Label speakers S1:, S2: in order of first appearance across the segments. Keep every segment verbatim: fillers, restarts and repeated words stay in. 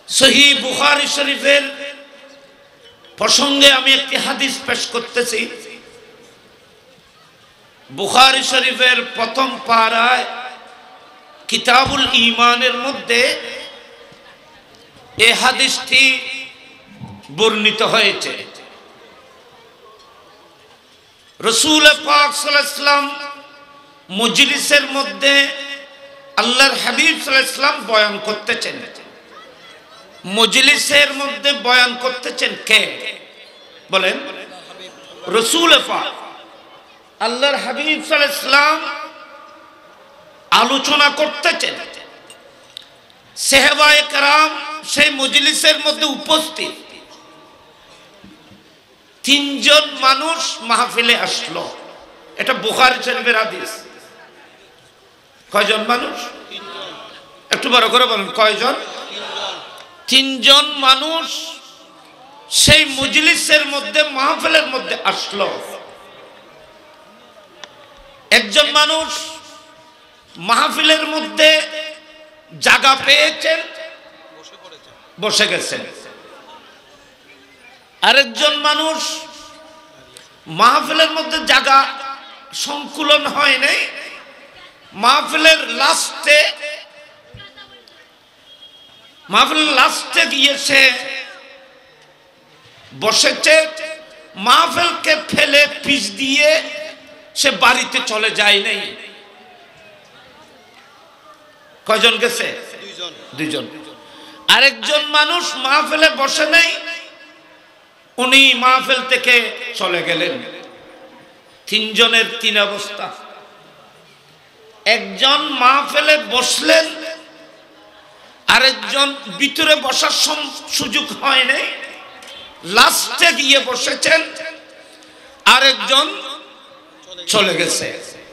S1: সহিহ বুখারী শরীফের প্রসঙ্গে আমি একটি হাদিস পেশ করতেছি। বুখারী শরীফের প্রথম পারায় কিতাবুল ঈমানের মধ্যে এই হাদিসটি বর্ণিত হয়েছে। রাসূল পাক সাল্লাল্লাহু আলাইহি ওয়াসাল্লাম মজলিসের মধ্যে আল্লাহর হাবিব সাল্লাল্লাহু আলাইহি ওয়াসাল্লাম বয়ান করতেছেন। মজলিসের মধ্যে বয়ান করতেছেন কে বলেন? রাসূল পাক আল্লাহর হাবিব সাল্লাল্লাহু আলাইহি ওয়াসাল্লাম আলোচনা করতেছেন। সাহাবায়ে কেরাম সেই মজলিসের মধ্যে উপস্থিত। তিনজন মানুষ মাহফিলে আসলো, এটা বুখারী শরীফের হাদিস। কয়জন মানুষ? একটু বড় করে বলুন, কয়জন? তিনজন মানুষ সেই মজলিসের মধ্যে মাহফিলের মধ্যে আসলো। একজন মানুষ মাহফিলের মধ্যে জায়গা পেয়েছেন, বসে গেছেন। আরেকজন মানুষ মাহফিলের মধ্যে জায়গা সংকুলন হয় নাই, মাহফিলের লাস্টে মাহফিলের লাস্টে গিয়ে সে বসেছে। মাহফিলকে ফেলে পিছ দিয়ে সে বাড়িতে চলে যায় নাই। কয়জন গেছে? দুইজন। দুইজন। আরেকজন মানুষ মাহফিলে বসে নাই, উনি মাহফিল থেকে চলে গেলেন। তিনজনের তিন অবস্থা। একজন মাহফিলে বসলেন, আরেকজন ভিতরে বসার সুযোগ হয় নাই, লাস্টে গিয়ে বসেছেন। আরেকজন চলে গেছে।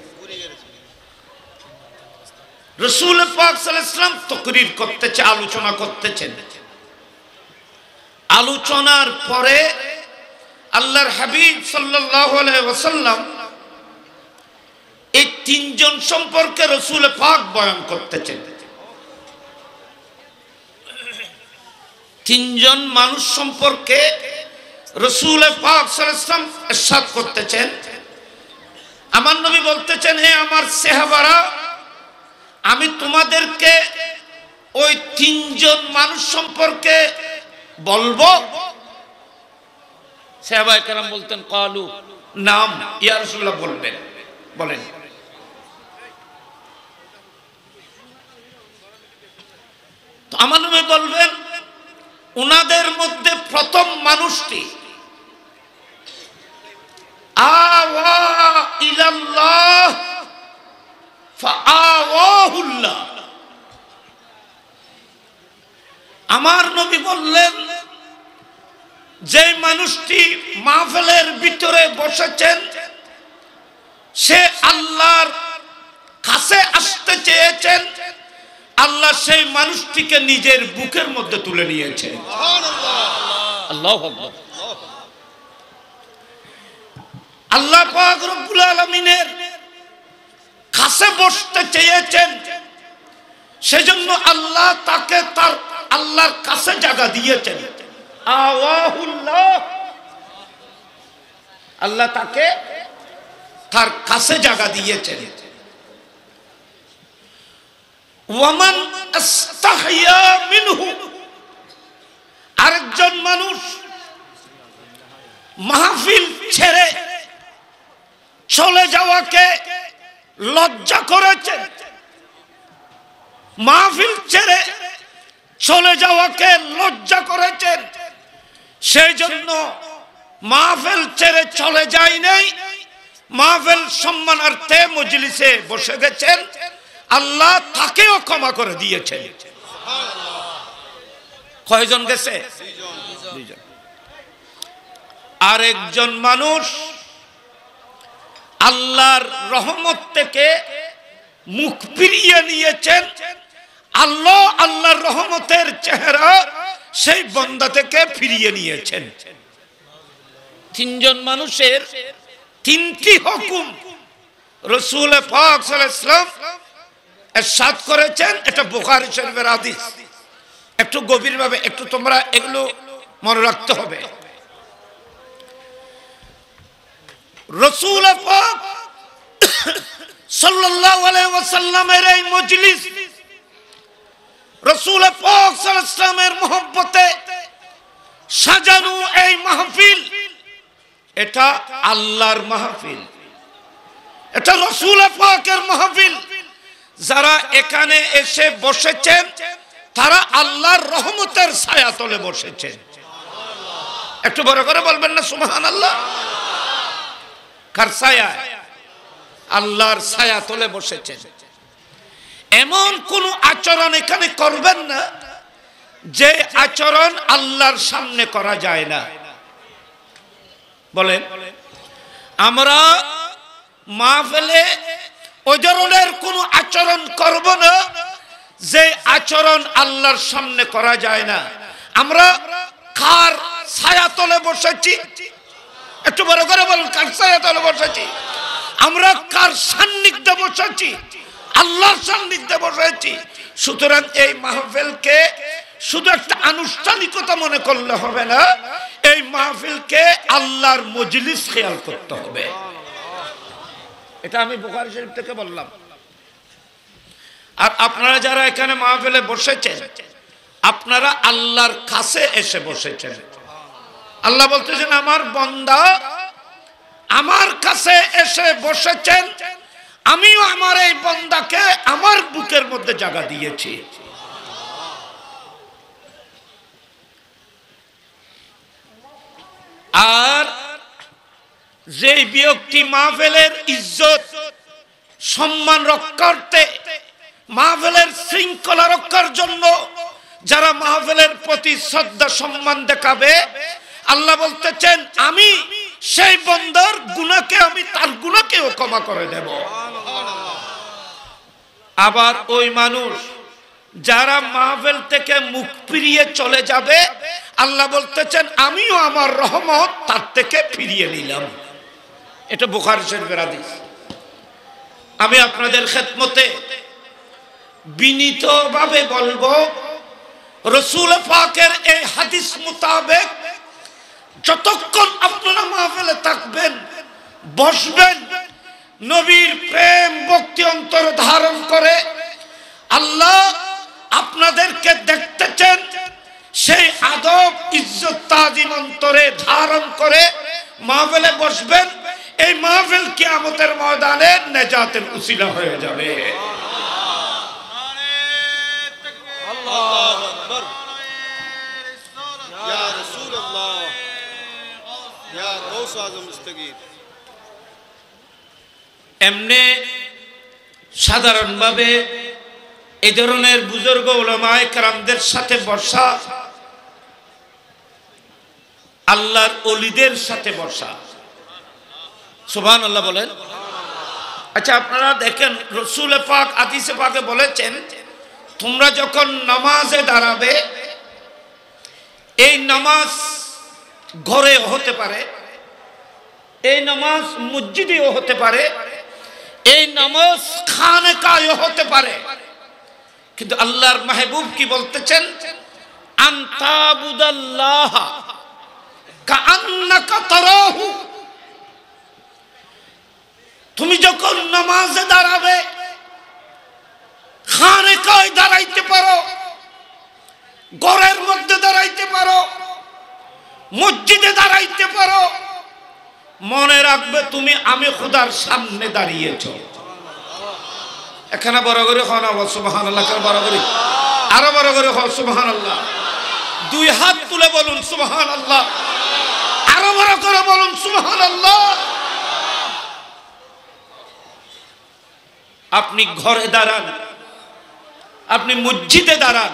S1: রাসূল পাক সাল্লাল্লাহু আলাইহি ওয়াসাল্লাম তাকরীর করতেছে, আলোচনা করতেছেন। আলোচনার পরে আল্লাহর হাবিব সাল্লাল্লাহু আলাইহি ওয়াসাল্লাম এই তিনজন সম্পর্কে রাসূল পাক বয়ান করতেছেন। তিনজন মানুষ সম্পর্কে রাসূল পাক সাল্লাল্লাহু আলাইহি ওয়াসাল্লাম ইরশাদ করতেছেন। আমার নবী বলতেছেন, হে আমার সাহাবারা, আমি তোমাদেরকে ওই তিনজন মানুষ সম্পর্কে বলবো। সাহাবায়ে কেরাম বলতেন, ক্বালু নাম ইয়া রাসূলুল্লাহ, বলবেন, বলেন। তো আমার নবী বলবেন, উনাদের মধ্যে প্রথম মানুষটি আওয়া ইলাল্লাহ ফাআওয়াহুল্লাহ। আমার নবী বললেন, যে মানুষটি মাহফিলের ভিতরে বসেছেন সে আল্লাহর কাছে আসতে চেয়েছেন, আল্লাহ সেই মানুষটিকে নিজের বুকের মধ্যে তুলে নিয়েছেন। আল্লাহু আকবার। আল্লাহ পাক রব্বুল আলামিনের কাছে বসতে চেয়েছেন, সেজন্য আল্লাহ তাকে তার আল্লাহর কাছে জায়গা দিয়েছেন। আওয়াহুল্লাহ, আল্লাহ তাকে তার কাছে জায়গা দিয়েছেন। ওয়ামান আস্তাহইয়া মিনহু, আরেকজন মানুষ মাহফিল ছেড়ে চলে যাওয়াকে লজ্জা করেছেন। মাহফিল ছেড়ে চলে যাওয়াকে লজ্জা করেছেন, সেই জন্য মাহফিল ছেড়ে চলে যায় নাই, মাহফিল সম্মানার্থে মজলিসে বসে গেছেন। আল্লাহ তাকেও ক্ষমা করে দিয়েছেন। কয়জন গেছে? দুইজন। আরেকজন মানুষ আল্লাহর রহমত থেকে মুখ ফিরিয়ে নিয়েছেন। আল্লাহ আল্লাহর রহমতের চেহারা সেই বান্দা থেকে ফিরিয়ে নিয়েছেন। তিনজন মানুষের তিনটি হুকুম রাসূল পাক সাল্লাল্লাহু আলাইহি ওয়াসাল্লাম ইরশাদ করেছেন। এটা বুখারী শরীফের হাদিস। একটু গভীরভাবে একটু তোমরা এগুলো মনে রাখতে হবে। রাসূল পাক সাল্লাল্লাহু আলাইহি ওয়াসাল্লামের এই মজলিস, রাসূল পাক সাল্লাল্লাহু আলাইহি ওয়াসাল্লামের মহব্বতে সাজানো এই মাহফিল, এটা আল্লাহর মাহফিল, এটা রাসূল পাকের মাহফিল। যারা এখানে এসে বসেছেন তারা আল্লাহর রহমতের ছায়াতলে বসেছেন। একটু বড় করে বলবেন না সুবহানাল্লাহ? কার ছায়া? আল্লাহর ছায়াতলে বসেছেন। এমন কোন আচরণ এখানে করবেন না যে আচরণ আল্লাহর সামনে করা যায় না। বলেন, আমরা মাহফিলে ওই ধরনের কোন আচরণ করব না যে আচরণ আল্লাহর সামনে করা যায় না। আমরা কার ছায়াতলে বসেছি? একটু বড় করে বলুন, কার ছায়াতলে বসেছি? আমরা কার সান্নিধ্যে বসেছি? আল্লাহর সান্নিধ্যে বসেছি। সুতরাং এই মাহফিলকে শুধু একটা আনুষ্ঠানিকতা মনে করলে হবে না, এই মাহফিলকে আল্লাহর মজলিস খেয়াল করতে হবে। এটা আমি বুখারী শরীফ থেকে বললাম। আর আপনারা যারা এখানে মাহফিলে বসেছেন, আপনারা আল্লাহর কাছে এসে বসেছেন। আল্লাহ বলতেছেন, আমার বান্দা আমার কাছে এসে বসেছেন, আমিও আমার এই বান্দাকে আমার বুকের মধ্যে জায়গা দিয়েছি। আর যে ব্যক্তি মাহফিলের ইজ্জত সম্মান রক্ষার্থে, মাহফিলের শৃঙ্খলা রক্ষার জন্য যারা মাহফিলের প্রতি শ্রদ্ধা সম্মান দেখাবে, আল্লাহ বলতেছেন আমি সেই বান্দার গুনাহকে আমি তার গুনাহকেও ক্ষমা করে দেব। আবার ওই মানুষ যারা মাহফিল থেকে মুখ ফিরিয়ে চলে যাবে, আল্লাহ বলতেছেন আমিও আমার রহমত তার থেকে ফিরিয়ে নিলাম। এটা বুখারী শরীফের হাদিস। আমি আপনাদের খেদমতে বিনীতভাবে বলবো, রাসূল পাকের এই হাদিস মোতাবেক যতক্ষণ আপনারা মাহফিলে থাকবেন, বসবেন, নবীর প্রেম ভক্তি অন্তরে ধারণ করে আল্লাহ আপনাদেরকে দেখতেছেন, সেই আদব ইজ্জত তাজিম অন্তরে ধারণ করে মাহফিলে বসবেন। এই মাহফিল কিয়ামতের ময়দানে নেজাতের উসিলা হয়ে যাবে।
S2: আল্লাহু আকবার। ইয়া রাসূলুল্লাহ, ইয়া গাউস আযম মুস্তাগীর।
S1: এমনি সাধারণভাবে এই ধরনের বুজুর্গ উলামায়ে কেরামদের সাথে বসা, আল্লাহর ওলিদের সাথে বসা। সুবহানাল্লাহ বলেন। আচ্ছা, আপনারা দেখেন রাসূল পাক হাদিসে পাকে বলেছেন, তোমরা যখন নামাজে দাঁড়াবে, এই নামাজ ঘরে হতে পারে, এই নামাজ মসজিদেও হতে পারে, এই নামাজ খানকায় হতে পারে, কিন্তু আল্লাহর মাহবুব কি বলতেছেন? আনতাবুদাল্লাহ কাআন্নাকা তারাহু। তুমি যখন নামাজে দাঁড়াবে, খানকায় দাঁড়াইতে পারো, ঘরের মধ্যে দাঁড়াইতে পারো, মসজিদে দাঁড়াইতে পারো, মনে রাখবে তুমি আমি খোদার সামনে দাঁড়িয়েছো। এখানে বড় করে হন সুবহানাল্লাহ, বড় করে আরো বড় করে হন সুবহানাল্লাহ। দুই হাত তুলে বলুন সুবহানাল্লাহ, আরো বড় করে বলুন সুবহানাল্লাহ। আপনি ঘরে দাঁড়ান, আপনি মসজিদে দাঁড়ান,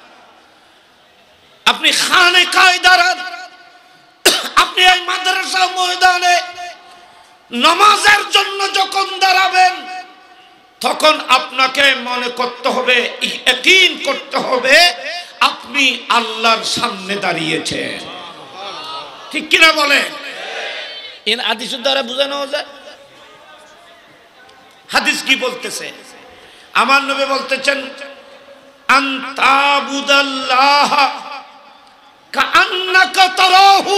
S1: আপনি খানকায় দাঁড়ান, আপনি এই মাদ্রাসা ময়দানে নামাজের জন্য যখন দাঁড়াবেন, তখন আপনাকে মনে করতে হবে, ইয়াকিন করতে হবে আপনি আল্লাহর সামনে দাঁড়িয়েছেন। ঠিক কিনা বলে? এর হাদিস দ্বারা বোঝানো যায়। হাদিস কি বলতেছে? আমার নবী বলতেছেন, আন তাবুদাল্লাহ কাআন্নাকা তারাহু।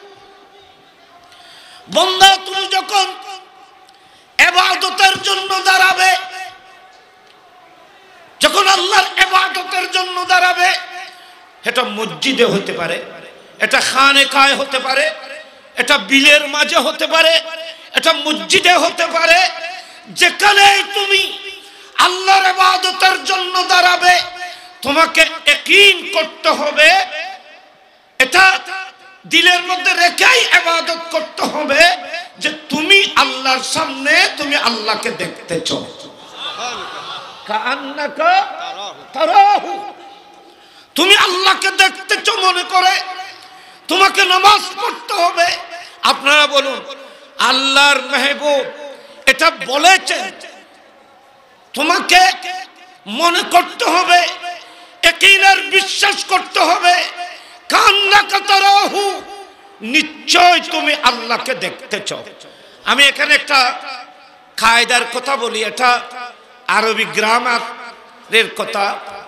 S1: বান্দা তুমি যখন ইবাদতের জন্য দাঁড়াবে, যখন আল্লাহর ইবাদতের জন্য দাঁড়াবে, এটা মসজিদে হতে পারে, এটা খানেকায় হতে পারে, এটা বিলের মাঝে হতে পারে, এটা মসজিদে হতে পারে, যেখানে তুমি আল্লাহর ইবাদতের জন্য দাঁড়াবে তোমাকে ইয়াকিন করতে হবে, এটা দিলের মধ্যে রেখেই ইবাদত করতে হবে যে তুমি আল্লাহর সামনে তুমি আল্লাহকে দেখতেছো। কাআন্নাকা তারাহু, তুমি আল্লাহকে দেখতেছো মনে করে তোমাকে নামাজ পড়তে হবে। আপনারা বলুন, আল্লাহর মেহবুব এটা বলেছেন তোমাকে মনে করতে হবে, ইয়াকিনের বিশ্বাস করতে হবে, কাআন্নাকা তারাহু, নিশ্চয় তুমি আল্লাহকে দেখতেছো। আমি এখানে একটা কায়দার কথা বলি, এটা আরবি গ্রামারের কথা।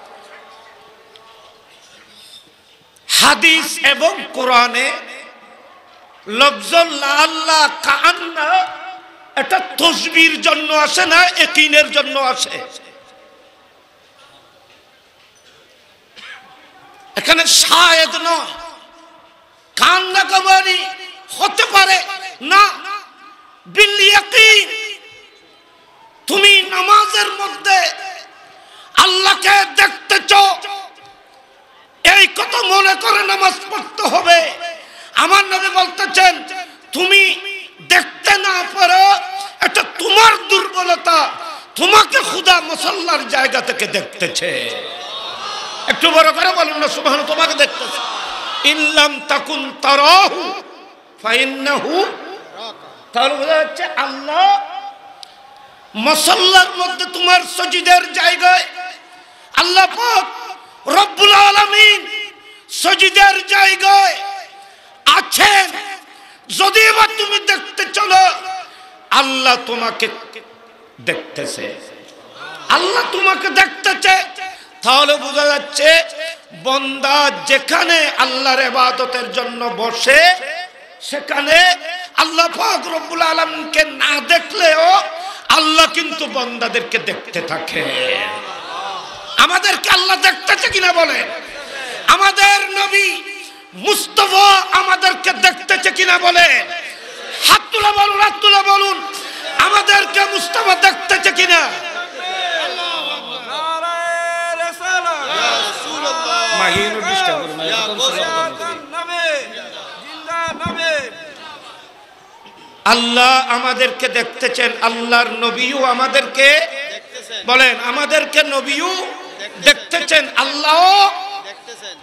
S1: হাদিস এবং কোরআনে লফজ লাআল্লাহ কাআন্না এটা তাসবির জন্য আসে না, ইয়াকিনের জন্য আসে। এখানে শায়দ নয়, কান্না কামানি হতে পারে না, বিল ইয়াকিন। তুমি নামাজের মধ্যে আল্লাহকে দেখতেছো, এই কথা মনে করে নামাজ পড়তে হবে। আমার নবী বলতেছেন তুমি দেখতে না পারো এটা তোমার দুর্বলতা, তোমাকে খোদা মুসাল্লার জায়গা থেকে দেখতেছে। একটু বড় করে বলুন না সুবহানাল্লাহ। তোমাকে দেখতেছে। ইল্লাম তাকুন তারাহু ফাইন্নাহু, তাহলে বোঝা যাচ্ছে আল্লাহ মুসাল্লার মধ্যে তোমার সজিদের জায়গায়, আল্লাহ পাক রব্বুল আলামিন সজিদের জায়গায় আছেন। যদি বা তুমি দেখতে চলো, আল্লাহ তোমাকে দেখতেছে, আল্লাহ তোমাকে দেখতেছে। তাহলে বোঝা যাচ্ছে বান্দা যেখানে আল্লাহর ইবাদতের জন্য বসে, সেখানে আল্লাহ পাক রব্বুল আলামিনকে না দেখলেও আল্লাহ কিন্তু বান্দাদেরকে দেখতে থাকে। আমাদেরকে আল্লাহ দেখতেছে কিনা বলে? আমাদের নবী মুস্তাফা আমাদেরকে দেখতেছে কিনা বলে? হাত তুলে বলুন, হাত তুলে বলুন, আমাদেরকে মুস্তাফা দেখতেছে কিনা? আল্লাহ আমাদেরকে দেখতেছেন, আল্লাহর নবীও আমাদেরকে বলেন, আমাদেরকে নবীও দেখতেছেন, আল্লাহ দেখতেছেন।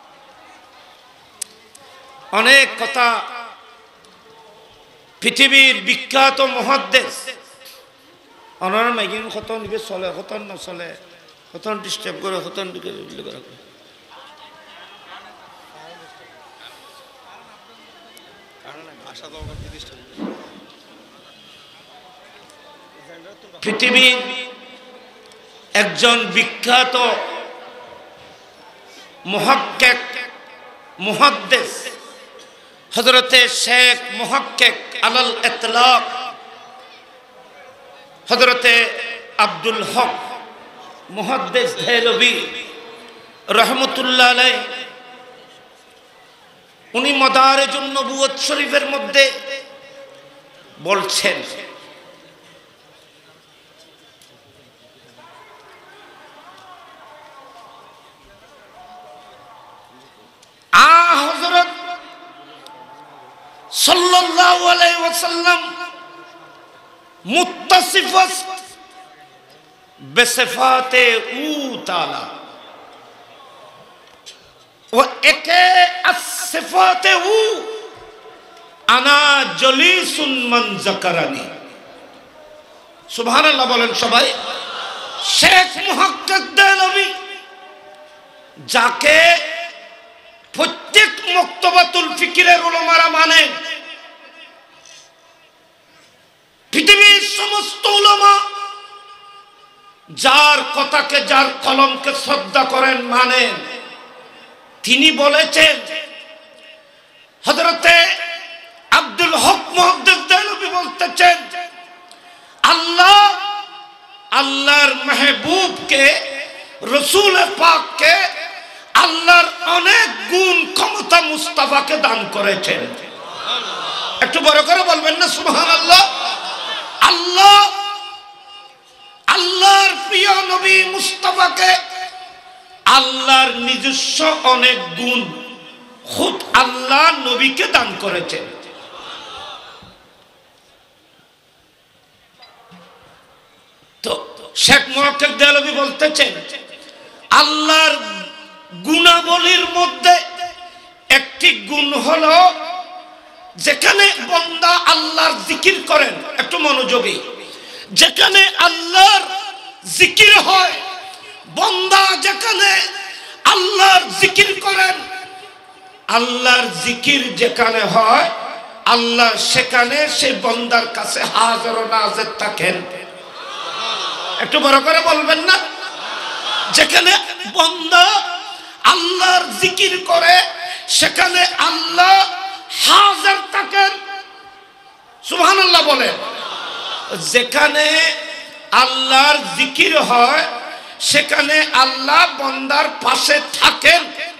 S1: অনেক কথা পৃথিবীর বিখ্যাত মুহাদ্দিস অনার মাইকিং কত নিবে চলে, কত নচলে, কত ডিস্টার্ব করে, কত করে। পৃথিবীর একজন বিখ্যাত মুহাক্কিক মুহাদ্দিস হযরতে শেখ মুহাক্কিক আলাল ইতলাক হযরতে আব্দুল হক মুহাদ্দিস দেহলভী রাহমাতুল্লাহ আলাইহি, উনি মাদারিজুন নবুওয়াত শরীফের মধ্যে বলছেন, আ হযরত সাল্লাল্লাহু আলাইহি ওয়াসাল্লাম মুত্তাসিফাস বিসিফাতে উ তাআলা ওয়া একে আসিফাতে উ আনা জলিসুন মান যাকারানি। সুবহানাল্লাহ বলেন সবাই। শেখ মুহাক্কিক দেহলভী, যাকে প্রত্যেক মক্তবাতুল ফিকিরের উলামারা মানেন, পৃথিবীর সমস্ত উলামা যার কথাকে, যার কলমকে শ্রদ্ধা করেন, মানেন, তিনি বলেছেন, হযরতে আব্দুল হক মুহাদ্দিস দেহলভী বলতেছেন, আল্লাহ আল্লাহর মেহবুবকে, রাসূল পাককে আল্লাহর অনেক গুণ ক্ষমতা মুস্তাফাকে দান করেছেন। একটু বড় করে বলবেন না সুবহানাল্লাহ। আল্লাহ আল্লাহর প্রিয় নবী মুস্তাফাকে আল্লাহর নিজস্ব অনেক গুণ খুদ আল্লাহ নবীকে দান করেছেন। তো শেখ মুহাক্কিক দেহলভী বলতেছেন, আল্লাহর গুণাবলীর মধ্যে একটি গুণ হলো যেখানে বান্দা আল্লাহর জিকির করেন, একটু মনোযোগী, যেখানে আল্লাহর জিকির হয়, বান্দা যেখানে আল্লাহর জিকির করেন, আল্লাহর জিকির যেখানে হয়, আল্লাহ সেখানে সেই বান্দার কাছে হাজির ও নাজির থাকেন। একটু বড় করে বলবেন না। যেখানে বান্দা আল্লাহর জিকির করে সেখানে আল্লাহ হাজির থাকেন। সুবহানাল্লাহ বলেন। যেখানে আল্লাহর জিকির হয় সেখানে আল্লাহ বান্দার পাশে থাকেন।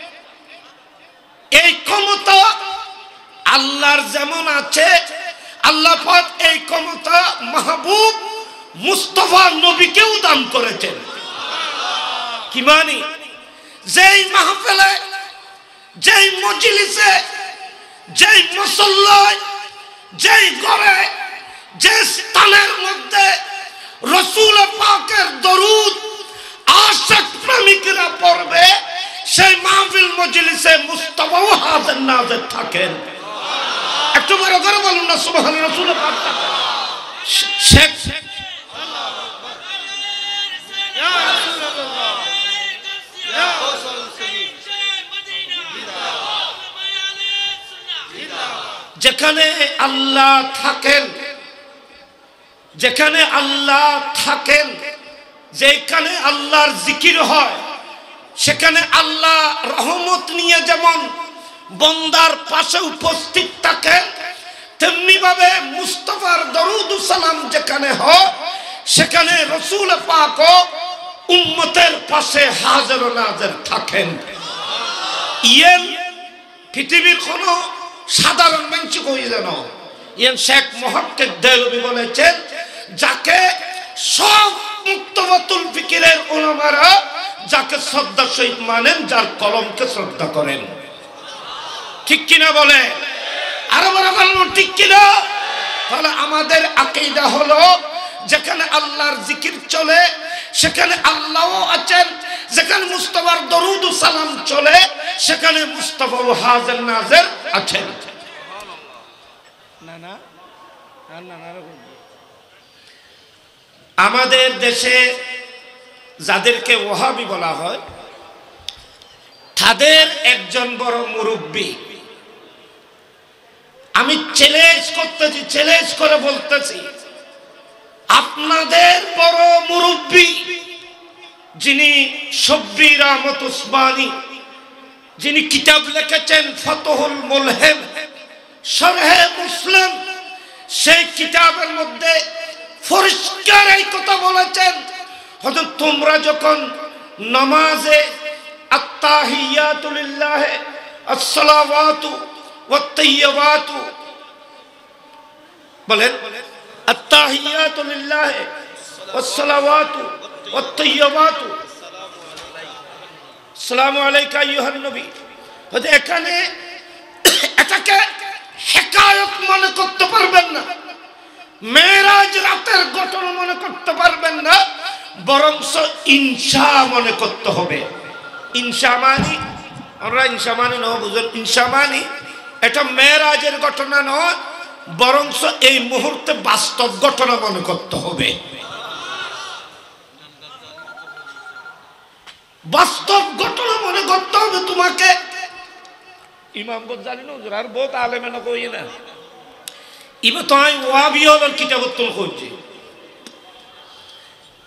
S1: এই ক্ষমতা আল্লাহর যেমন আছে, আল্লাহ পাক এই ক্ষমতা মাহবুব মুস্তাফা নবীকেও দান করেছেন। কি মানি? যেই মাহফিলে, যেই মজলিসে, যেই মুসল্লায়, যেই ঘরে, যে স্থানের মধ্যে রাসূল পাকের দরুদ আশিক প্রেমিকরা পড়বে, সেই মাহফিল মজলিসে মুস্তাফাও হাজির নাজির থাকেন। একটু বড় করে বলুন না সুবহানাল্লাহ। রাসূল পাক শেখ যেখানে আল্লাহ থাকেন, যেখানে আল্লাহ থাকেন, যেখানে আল্লাহর জিকির হয়, সেখানে আল্লাহ রহমত নিয়ে যেমন বান্দার পাশে উপস্থিত থাকেন, তেমনি ভাবে মুস্তাফার দরুদ ও সালাম যেখানে হয়, সেখানে রাসূল পাকও উম্মতের পাশে হাজির ও নাজির থাকেন। ইয়েন পৃথিবীর কোন সাধারণ মানুষ কই যেন, ইয়েন শেখ মুহাক্কিক দেহলভী বলেছেন, যাকে সব মুক্তবাতুল ফিকিরের উলামারা যাকে শ্রদ্ধা সহিত মানেন, যার কলমকে শ্রদ্ধা করেন। ঠিক কিনা বলে? আরো বড় বলুন ঠিক কিনা? তাহলে আমাদের আকীদা হলো যেখানে আল্লাহর জিকির চলে সেখানে আল্লাহও আছেন, যেখানে মুস্তাফার দরুদ ও সালাম চলে সেখানে মুস্তাফাও হাজির নাজির আছেন। না না না না। আমাদের দেশে যাদেরকে ওহাবি বলা হয়, তাদের একজন বড় মুরব্বী, আমি চ্যালেঞ্জ করতেছি, চ্যালেঞ্জ করে বলতেছি, আপনাদের বড় মুরব্বী যিনি শব্বির আহমদ উসমানী, যিনি কিতাব লিখেছেন ফাতহুল মুলহিম শরহে মুসলিম, সেই কিতাবের মধ্যে পরিষ্কার এই কথা বলেছেন, হযরত তোমরা যখন নামাজে আত্তাহিয়াতু লিল্লাহ আসসালাওয়াতু ওয়াত তাইয়্যিবাতু বলেন, আত্তাহিয়াতু লিল্লাহ ওয়াসসালাওয়াতু ওয়াত তাইয়্যিবাতু আসসালামু আলাইকা আইয়ুহান নবী, এখানে এটাকে হিকায়াত মনে করতে পারবেন না, মেরাজ রাতের ঘটনা মনে করতে পারবেন না, বরং ইনশা মনে করতে হবে। ইনশা মানি, আমরা ইনশা মানি নয়, বুঝুন, ইনশা মানি এটা মেরাজের ঘটনা নয়, বরং এই মুহূর্তে বাস্তব ঘটনা মনে করতে হবে। বাস্তব ঘটনা মনে করতে হবে তোমাকে। ইমাম গজ্জালি নজরার বহুত আলেমে না কই না, ইমা তো ওয়াহাবি হল কিতাব তুল করছে,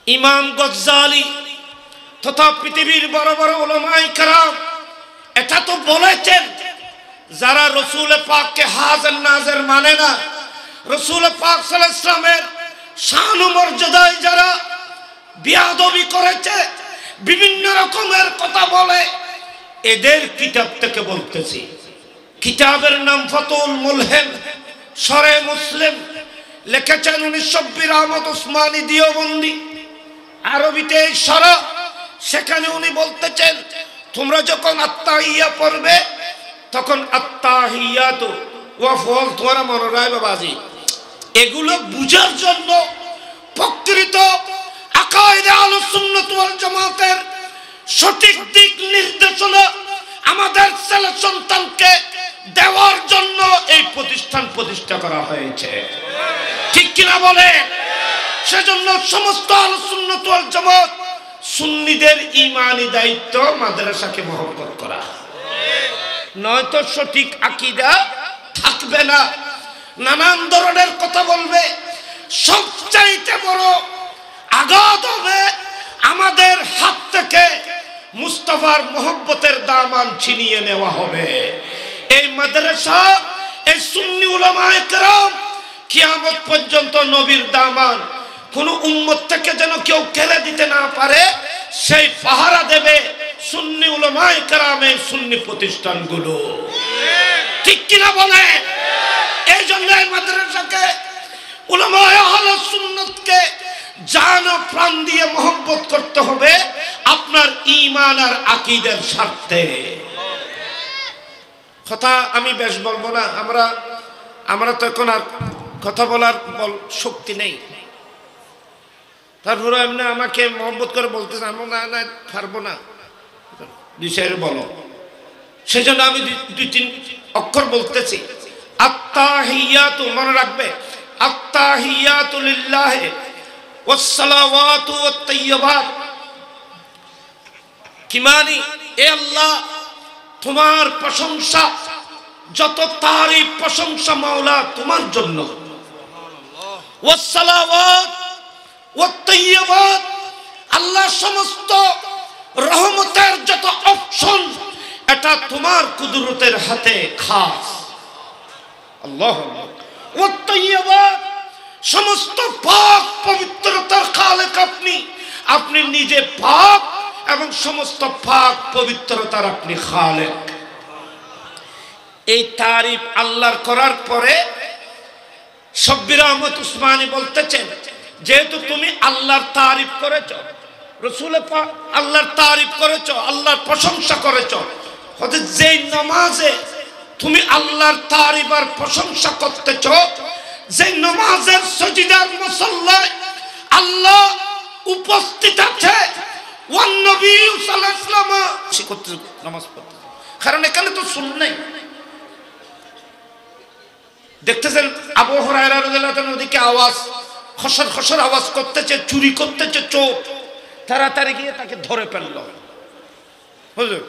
S1: ইমাম গজ্জালি তথা পৃথিবীর বড় বড় উলামায়ে কেরাম এটা তো বলেছেন, যারা রসুল পাককে হাজির নাজির মানে না, রসুল পাক সাল্লাল্লাহু আলাইহি ওয়াসাল্লামের শান ও মর্যাদায় যারা বিয়াদবি করেছে, বিভিন্ন রকমের কথা বলে, এদের কিতাব থেকে বলতেছি। কিতাবের নাম ফাতুল মুলহিম শরে মুসলিম, লিখেছেন উনিশ শব্বির আহমদ উসমানী দিওবন্দি। আরবিতে শরা, সেখানে উনি বলতেছেন তোমরা যখন আত্তাহিয়া পড়বে তখন আত্তাহিয়াতু ওয়া ফাল তোমরা মনে রাখবে বাজি। এগুলো বুঝার জন্য প্রকৃত আকায়েদে আহলুস সুন্নাত ওয়াল জামাতের সঠিক দিক নির্দেশনা আমাদের ছেলে সন্তানকে দেওয়ার জন্য এই প্রতিষ্ঠান প্রতিষ্ঠা করা হয়েছে, ঠিক কিনা বলে? সেজন্য সমস্ত আহলুস সুন্নাত ওয়াল জামাত সুন্নিদের ঈমানি দায়িত্ব মাদ্রাসাকে মহব্বত করা, নয়তো সঠিক আকীদা থাকবে না। নানান ধরনের কথা বলবে, সবচাইতে বড় আঘাত হবে আমাদের হাত থেকে মুস্তাফার মহব্বতের দামান ছিনিয়ে নেওয়া হবে। এই মাদ্রাসা, এই সুন্নি উলামায়ে কেরাম কিয়ামত পর্যন্ত নবীর দামান কোন উম্মত থেকে যেন কেউ কেড়ে দিতে না পারে, সেই পাহারা দেবে সুন্নি উলামায়ে কেরামের সুন্নি প্রতিষ্ঠানগুলো, ঠিক কিনা বলে? এই জন্য এই মাদ্রাসাকে, উলামায়ে আহলুস সুন্নাতকে জান ও প্রাণ দিয়ে মহব্বত করতে হবে আপনার ঈমান আর আকীদার স্বার্থে। কথা আমি বেশ বলবো না, আমরা আমরা তো এখন আর কথা বলার শক্তি নেই। তারপরে এমনি আমাকে মহব্বত করে বলতেছে, আমি না না পারবো না, বিষয়ের বলো। সেজন্য আমি দুই তিন অক্ষর বলতেছি। আত্তাহিয়াতু, মনে রাখবে, আত্তাহিয়াতু লিল্লাহি ওয়াস সালাওয়াতু ওয়াত তাইয়্যিবাত। কি মানে? এ আল্লাহ, তোমার প্রশংসা, যত তারিফ প্রশংসা মাওলা তোমার জন্য। ওয়াস সালাওয়াত ওয়াত তাইয়্যিবাত, আল্লাহ সমস্ত রহমতের যত অপশন এটা তোমার কুদরতের হাতে খাস। আল্লাহু আকবার। ওয়াত তাইয়্যিবাত, সমস্ত পাক পবিত্রতার খালেক আপনি, আপনি নিজে পাক এবং সমস্ত পাক পবিত্রতার আপনি খালেক। এই তারিফ আল্লাহর করার পরে শব্বির আহমদ উসমানী বলতেছেন, যেহেতু তুমি আল্লাহর তারিফ করেছো, রাসূল পাক আল্লাহর তারিফ করেছো, আল্লাহর প্রশংসা করেছো, হয়তো যেই নামাজে তুমি আল্লাহর তারিফ আর প্রশংসা করতেছো, যে নামাজের সাজদার মুসাল্লায় আল্লাহ উপস্থিত আছে, ওয়ান নবী সাল্লাল্লাহু আলাইহি ওয়াসাল্লাম শিখতে নামাজ পড়তে, কারণ এখানে তো সুন্নাহ। দেখতেছেন আবু হুরায়রা রাদিয়াল্লাহু তাআলা ওদিকে আওয়াজ, খসর খসর আওয়াজ করতেছে, চুরি করতেছে চোর, তাড়াতাড়ি গিয়ে তাকে ধরে ফেললো। হুজুর,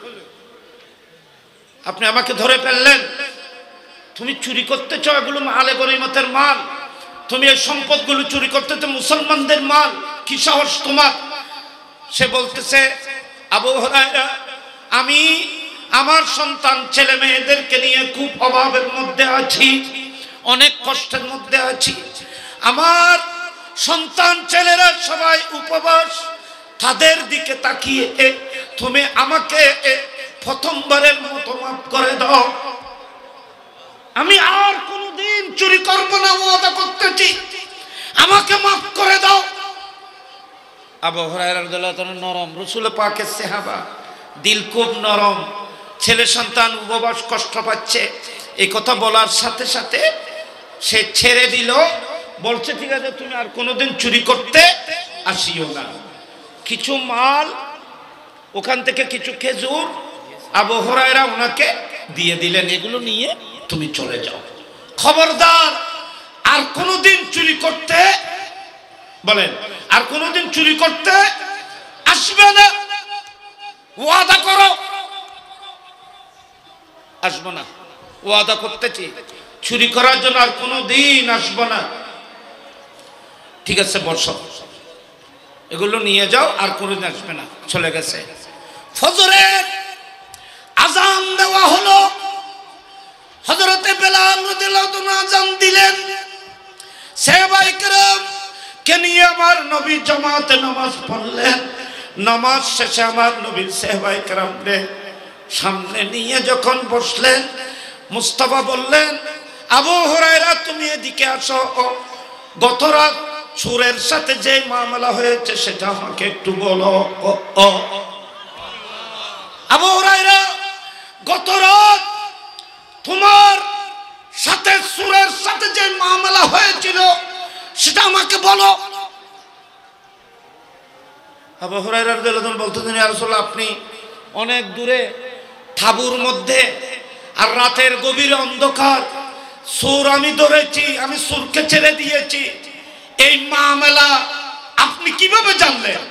S1: আপনি আমাকে ধরে ফেললেন, তুমি চুরি করতেছ, এগুলো মালে গনিমতের মাল, তুমি এই সম্পদগুলো চুরি করতেছ, মুসলমানদের মাল, কি সাহস তোমার? সে বলতেছে, আবু হুরায়রা, আমি আমার সন্তান ছেলে মেয়েদেরকে নিয়ে খুব অভাবের মধ্যে আছি, অনেক কষ্টের মধ্যে আছি, আমার সন্তান ছেলেরা সবাই উপবাস, তাদের দিকে তাকিয়ে তুমি আমাকে প্রথমবারের মতো মাফ করে দাও, আমি আর কোনোদিন চুরি করব না, ওয়াদা করতেছি, আমাকে মাফ করে দাও। আবু হুরায়রা রাদিয়াল্লাহু তাআলা নরম, রাসূল পাকের সাহাবা, দিল খুব নরম, ছেলে সন্তান উপবাস কষ্ট পাচ্ছে, এই কথা বলার সাথে সাথে সে ছেড়ে দিল, বলছে ঠিক আছে তুমি আর কোনোদিন চুরি করতে আসিও না। কিছু মাল, ওখান থেকে কিছু খেজুর আবু হুরায়রা ওনাকে দিয়ে দিলেন, এগুলো নিয়ে তুমি চলে যাও, খবরদার আর কোনোদিন চুরি করতে, বলেন আর কোনোদিন চুরি করতে আসবে না, ওয়াদা করো। আসবো না, ওয়াদা করতেছি, চুরি করার জন্য আর কোনোদিন আসবো না। ঠিক আছে বসো। এগুলো নিয়ে যাও, আর কোনোদিন আসবে না। চলে গেছে। ফজরের আজান দেওয়া হলো, হযরতে বেলাল রাদিয়াল্লাহু তাআলা আজান দিলেন। সাহাবায়ে কেরাম কে নিয়ে আমার নবী জামাতে নামাজ পড়লেন। নামাজ শেষে আমার নবীর সাহাবায়ে কেরামকে সামনে নিয়ে যখন বসলেন, মুস্তাফা বললেন, আবু হুরায়রা তুমি এদিকে আসো। গত রাত চোরের সাথে যে মামলা হয়েছে সেটা আমাকে একটু বলো। ও আবু হুরায়রা, গত রাত তোমার সাথে চোরের সাথে যে মামলা হয়েছিল সেটা আমাকে বলো। আবু হুরায়রা রাদিয়াল্লাহু আনহু বলতেছেন, ইয়া রাসূলুল্লাহ, আপনি অনেক দূরে তাঁবুর মধ্যে, আর রাতের গভীর অন্ধকার, চোর আমি ধরেছি, আমি চোরকে ছেড়ে দিয়েছি, এই মামলা আপনি কিভাবে জানলেন?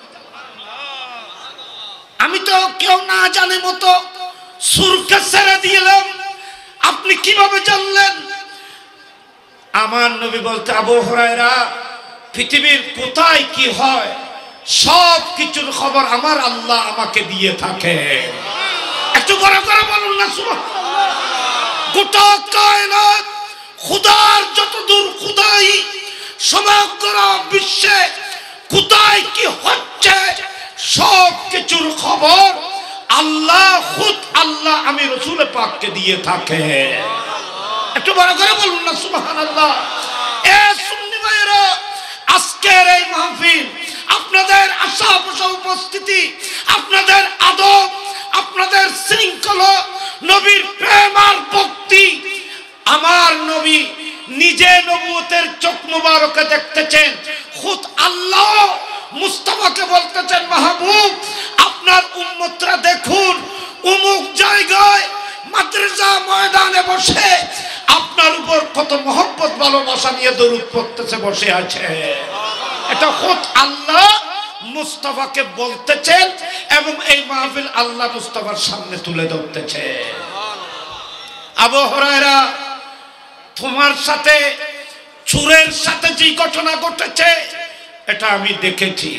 S1: আমি তো কেউ না জানে মতো চোরকে ছেড়ে দিলাম, আপনি কিভাবে জানলেন? আমার নবী বলতে, আবু হুরায়রা, পৃথিবীর কোথায় কি হয় সব কিছুর খবর আমার আল্লাহ আমাকে দিয়ে থাকে। একটু বড় করে বলুন না সুবহানাল্লাহ। গোটা কায়নাত খোদার যতদূর খোদাই, সমগ্র বিশ্বে কোথায় কি হচ্ছে সব কিছুর খবর আল্লাহ, খুদ আল্লাহ আমি রাসূল পাককে দিয়ে থাকে। একটু বড় করে বলুন না সুবহানাল্লাহ। এ সুন্নি ভাইরা, আজকের এই মাহফিল, আপনাদের আশা পোষা উপস্থিতি, আপনাদের আদব, আপনাদের শৃঙ্খলা, নবীর প্রেম আর ভক্তি, আমার নবী নিজে নবুয়তের চোখ মুবারকে দেখতেছেন, খুদ আল্লাহ মুস্তাফাকে বলতেছেন, মাহবুব আপনার উম্মতরা দেখুন অমুক জায়গায় মাদ্রাসা ময়দানে বসে আপনার উপর কত মহব্বত ভালোবাসা নিয়ে দরুদ পড়তেছে, বসে আছে। এটা খুদ আল্লাহ মুস্তাফাকে বলতেছেন এবং এই মাহফিল আল্লাহ মুস্তাফার সামনে তুলে ধরতেছে। আবু হুরায়রা, তোমার সাথে চোরের সাথে যে ঘটনা ঘটেছে এটা আমি দেখেছি।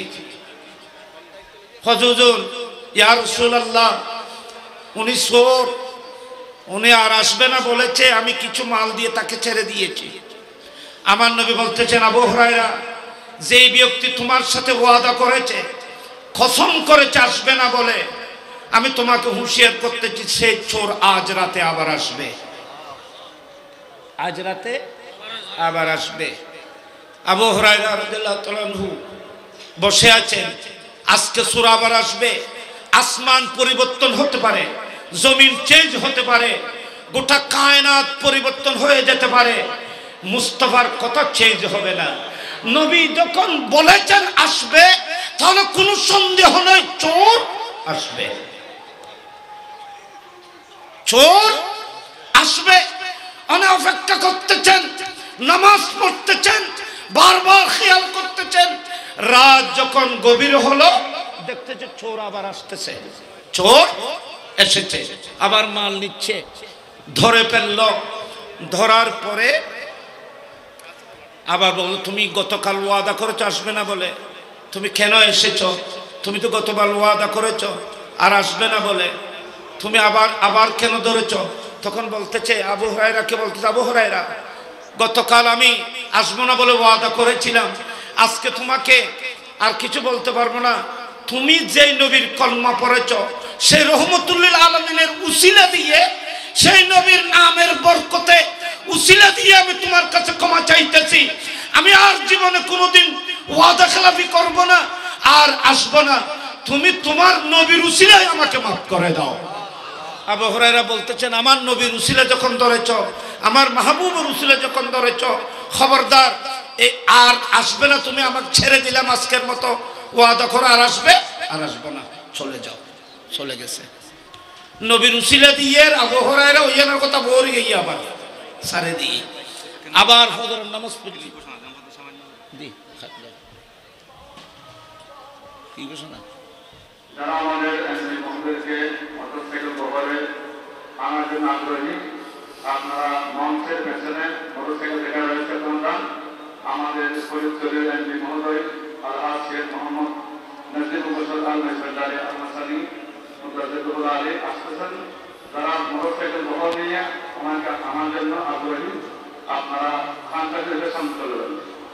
S1: হুজুর, ইয়া রাসূলুল্লাহ, উনি চোর, উনি আর আসবে না বলেছে, আমি কিছু মাল দিয়ে তাকে ছেড়ে দিয়েছি। আমার নবী বলতেছেন, আবু হুরায়রা, যেই ব্যক্তি তোমার সাথে ওয়াদা করেছে, কসম করেছে আসবে না বলে, আমি তোমাকে হুঁশিয়ার করতেছি, সেই চোর আজ রাতে আবার আসবে, আজ রাতে আবার আসবে। আবু হুরায়রা রাদিয়াল্লাহু তাআলা আনহু বসে আছেন, আজকে চোর আবার আসবে। আসমান পরিবর্তন হতে পারে, জমিন চেঞ্জ হতে পারে, গোটা কায়নাত পরিবর্তন হয়ে যেতে পারে, মুস্তাফার কথা চেঞ্জ হবে না। নবী যখন বলেছেন আসবে, তাহলে কোনো সন্দেহ নয়, চোর আসবে, চোর আসবে। অনেক অপেক্ষা করতেছেন, নামাজ পড়তেছেন, বারবার খেয়াল করতেছেন। রাত যখন গভীর হলো, দেখতেছে চোর আবার আসতেছে, চোর এসেছে, আবার মাল নিচ্ছে। ধরে ফেলল, ধরার পরে আবার বলল, তুমি গতকাল ওয়াদা করেছো আসবে না বলে, তুমি কেন এসেছো? তুমি তো গতকাল ওয়াদা করেছো আর আসবে না বলে, তুমি আবার আবার কেন ধরেছো? তখন বলতেছে, আবু হুরায়রাকে বলতেছে, আবু হুরায়রা, গতকাল আমি আসবো না বলে ওয়াদা করেছিলাম, আজকে তোমাকে আর কিছু বলতে পারবো না। তুমি যেই নবীর কলমা পড়েছ, সেই রহমতুল্লিল আলামিনের উসিলা দিয়ে, সেই নবীর নামের বরকতে উসিলা দিয়ে আমি তোমার কাছে ক্ষমা চাইতেছি। আমি আর জীবনে কোনোদিন ওয়াদা খেলাফি করব না, আর আসবো না। তুমি তোমার নবীর উসিলায় আমাকে মাফ করে দাও। আবু হুরায়রা বলতেছেন, আমার নবীর উসিলা যখন ধরেছ, আমার মাহবুবের উসিলা যখন ধরেছ, খবরদার এই আর আসবে না। তুমি আমাকে ছেড়ে দিলাম আজকের মতো, ওয়াদা করে আর আসবে আর আসবো না, চলে যাও। চলে গেছে। নবীর উসিলা দিয়ে আবু হুরায়রা ওইয়ানের কথা বলি গিয়ে আবার সারে দিয়ে আবার ফজরের নামাজ পড়ি দি কি ঘোষণা।
S3: যারা আমাদের এমপি মহোদয়কে মোটরসাইকেল কভারে আনার জন্য আগ্রহী, আপনারা মঞ্চের পেছনে মোটরসাইকেল দেখা রয়েছে, তোমরা আমাদের ফরিদপুরের এমপি মহোদয় আলহাজ শেখ মোহাম্মদ নজিব গোসল আল মেসরদারি আহমসানি মুতাজিদুল আলী আসতেছেন, যারা মোটরসাইকেল বহর নিয়ে ওনাকে আমার জন্য আগ্রহী, আপনারা খানকাকে সামনে চলে যাবেন।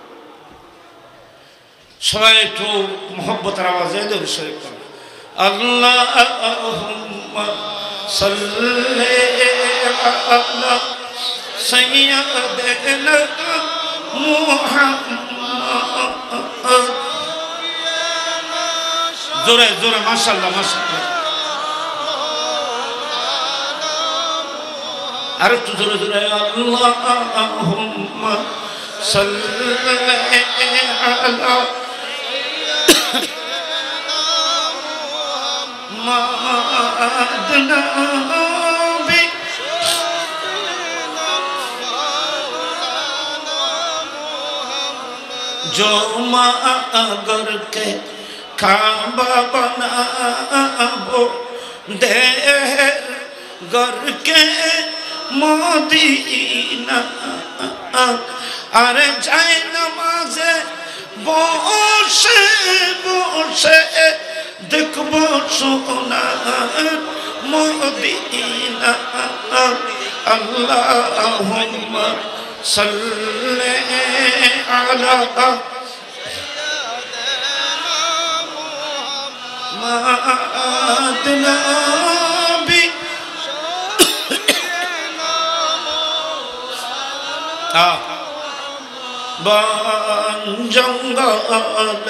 S1: সবাই একটু মোহব্বতের আওয়াজে দরুদ শরীফ পড়ুন। আল্লাহুম্মা সাল্লি আলা সাইয়্যিদিনা মুহাম্মাদ। জোরে জোরে মাশাআল্লাহ মাশাআল্লাহ, আর একটু জোরে জোরে। আল্লাহুম্মা সাল্লি আলা মা'আদনা বি जो मगर के काबा बनाबो देर गर के मदीना, अरे जाए नमाजे বসে বসে দেখবো সোনার মদিনা। আল্লাহুম্মা সাল্লি আলা মা'আদনা বি আ বন জঙ্গল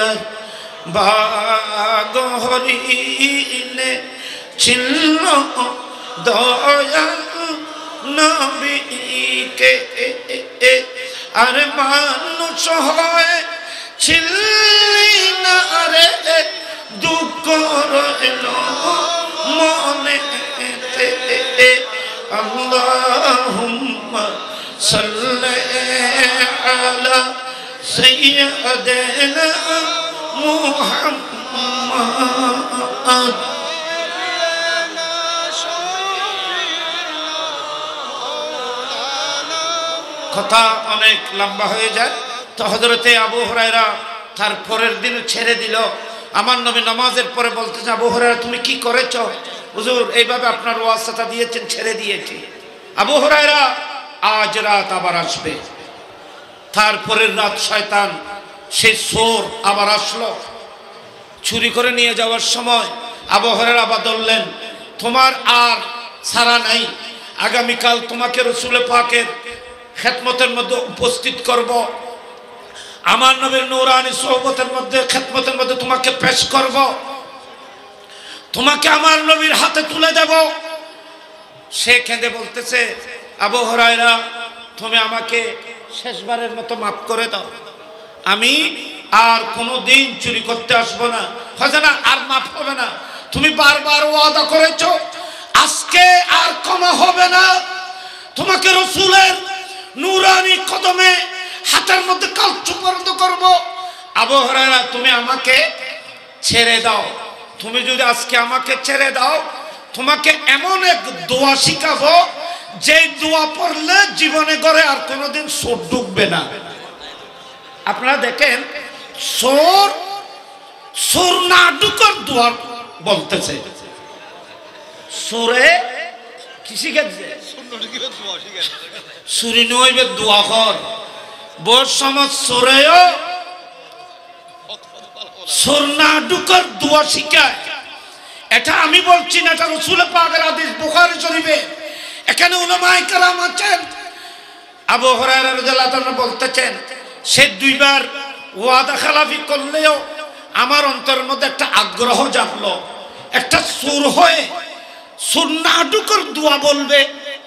S1: বাগ হরিণে ছিল দয়াল নবীকে, আর মানুষ হয়ে ছিলি না রে দুঃখ রইল মনেতে। আল্লাহুম্মা সাল্লি আলা সাইয়্যিদিনা মুহাম্মাদ। কথা অনেক লম্বা হয়ে যায়, তো হযরতে আবু হুরায়রা তার পরের দিন ছেড়ে দিল। আমার নবী নামাজের পরে বলতেছে, আবু হুরায়রা তুমি কি করেছো? হুজুর এইভাবে আপনার ওয়াসিতা দিয়েছেন, ছেড়ে দিয়েছি। আবু হুরায়রা আজ রাত আবার আসবে। তারপরের রাত শয়তান সেই চোর আবার আসলো, চুরি করে নিয়ে যাওয়ার সময় আবু হুরায়রা আবার বললেন, তোমার আর ছাড়া নাই, আগামীকাল তোমাকে রাসূল পাকের খেদমতের মধ্যে উপস্থিত করব, আমার নবীর নূরানি সোহবতের মধ্যে খেদমতের মধ্যে তোমাকে পেশ করব, তোমাকে আমার নবীর হাতে তুলে দেব। সে কেঁদে বলতেছে, আবু হুরায়রা তুমি আমাকে শেষবারের মতো মাফ করে দাও, আমি আর কোনোদিন চুরি করতে আসবো না। হয় না আর মাফ হবে না, তুমি বারবার ওয়াদা করেছো, আজকে আর ক্ষমা হবে না, তোমাকে রাসূলের নূরানি কদমে হাতের মধ্যে কাল চুপর্দ করব। আবু হুরায়রা তুমি আমাকে ছেড়ে দাও, তুমি যদি আজকে আমাকে ছেড়ে দাও, তোমাকে এমন এক দোয়া শিখাবো যে দোয়া পড়লে জীবনে গড়ে আর কোনোদিন চোর ঢুকবে না। আপনারা দেখেন, চোর চোর না ঢুকার দোয়া বলতেছে, চোরে কি শিখেছে? চুরি নইবে দোয়া কর। বোর সমাজ চোরেও চোর না ঢুকার দোয়া শিখায়। এটা আমি বলছি না, এটা রাসূল পাকের হাদিস, বুখারী শরীফে। এখানে উলামায়ে কেরাম আছেন। আবু হুরায়রা রাদিয়াল্লাহু তাআলা বলতেছেন, সে দুইবার ওয়াদা খেলাফি করলেও আমার অন্তরের মধ্যে একটা আগ্রহ জাগলো, একটা সুর হয়ে সুর না ঢুকার দোয়া বলবে।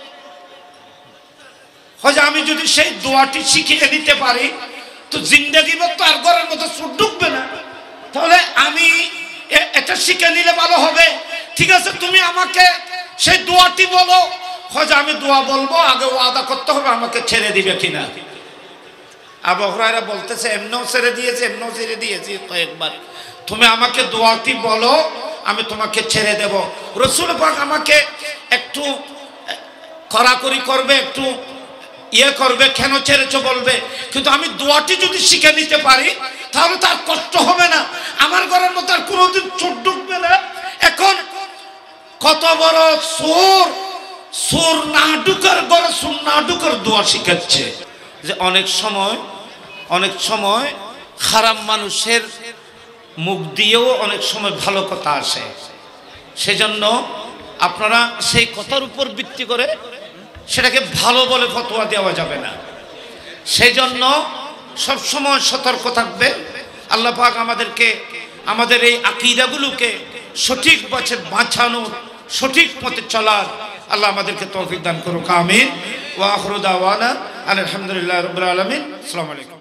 S1: হয় আমি যদি সেই দোয়াটি শিখিয়ে নিতে পারি তো জিন্দেগি তো আর ঘরের মতো সুর ঢুকবে না। তাহলে আমি এটা শিখে নিলে ভালো হবে। ঠিক আছে, তুমি আমাকে সেই দোয়াটি বলো। হয় আমি দোয়া বলবো, আগে ওয়াদা করতে হবে আমাকে ছেড়ে দিবে কিনা। আবু হুরায়রা বলতেছে, এমনও ছেড়ে দিয়েছে, এমনও ছেড়ে দিয়েছি কয়েকবার, তুমি আমাকে দোয়াটি বলো, আমি তোমাকে ছেড়ে দেব। রাসূল পাক আমাকে একটু কড়াকড়ি করবে, একটু ইয়ে করবে, কেন ছেড়েছো বলবে, কিন্তু আমি দোয়াটি যদি শিখে নিতে পারি তাহলে তার কষ্ট হবে না, আমার ঘরের মতো আর কোনোদিন চোর ঢুকবে না। এখন কত বড় চোর, চোর না ঢুকার ঘরে চোর না ঢুকার দোয়া শিখাচ্ছে। যে অনেক সময় অনেক সময় খারাপ মানুষের মুখ দিয়েও অনেক সময় ভালো কথা আসে, সেজন্য আপনারা সেই কথার উপর ভিত্তি করে সেটাকে ভালো বলে ফতোয়া দেওয়া যাবে না। সেই জন্য সবসময় সতর্ক থাকবে। আল্লাহ পাক আমাদেরকে আমাদের এই আকীদাগুলোকে সঠিক পথে বাঁচানো, সঠিক পথে চলার আল্লাহ আমাদেরকে তৌফিক দান করুক। আমিন। ওয়া আখিরু দাওয়ানা আলহামদুলিল্লাহি রাব্বিল আলামিন। আসসালামু আলাইকুম।